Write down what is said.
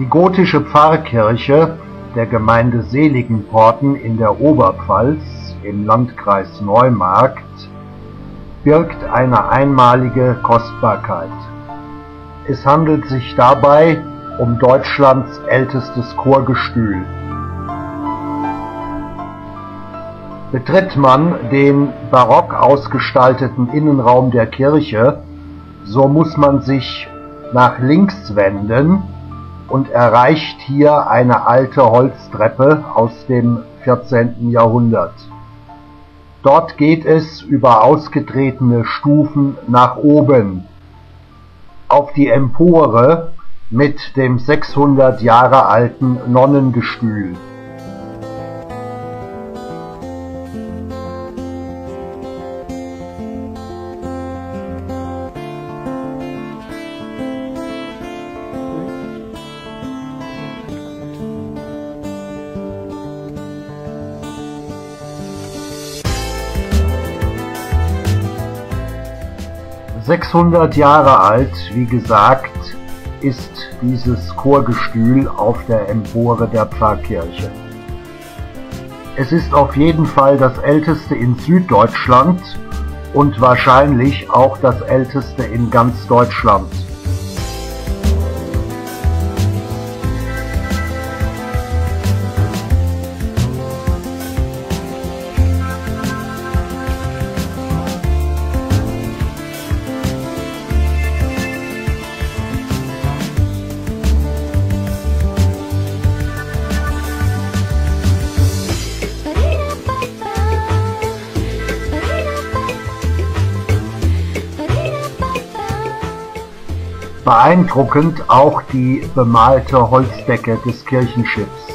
Die gotische Pfarrkirche der Gemeinde Seligenporten in der Oberpfalz im Landkreis Neumarkt birgt eine einmalige Kostbarkeit. Es handelt sich dabei um Deutschlands ältestes Chorgestühl. Betritt man den barock ausgestalteten Innenraum der Kirche, so muss man sich nach links wenden und erreicht hier eine alte Holztreppe aus dem 14. Jahrhundert. Dort geht es über ausgetretene Stufen nach oben auf die Empore mit dem 600 Jahre alten Nonnengestühl. ...600 Jahre alt, wie gesagt, ist dieses Chorgestühl auf der Empore der Pfarrkirche. Es ist auf jeden Fall das älteste in Süddeutschland und wahrscheinlich auch das älteste in ganz Deutschland. Beeindruckend auch die bemalte Holzdecke des Kirchenschiffs.